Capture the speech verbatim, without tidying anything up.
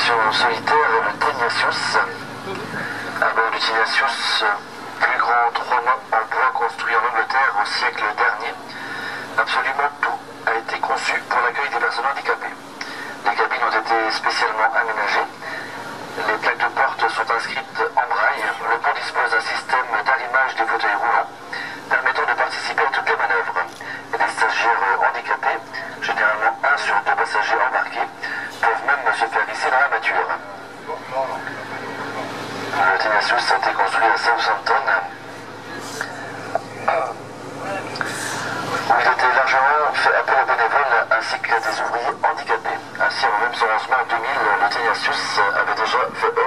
navigation solitaire, le Teniasius. À bord du Teniasius, plus grand trois-mâts en bois construit en Angleterre au siècle dernier, absolument tout a été conçu pour l'accueil des personnes handicapées. Les cabines ont été spécialement aménagées. Les plaques de porte sont inscrites en braille. Le pont dispose d'un système d'arrimage des fauteuils roulants permettant de participer à toutes les manœuvres. Et des stagiaires handicapés, généralement un sur deux passagers embarqués, peuvent même se faire hisser dans la mâture. Le Teniasius a été construit à Southampton, où il était largement fait appel aux bénévoles ainsi qu'à des ouvriers handicapés. Ainsi, avant même son lancement en deux mille, le Teniasius avait déjà fait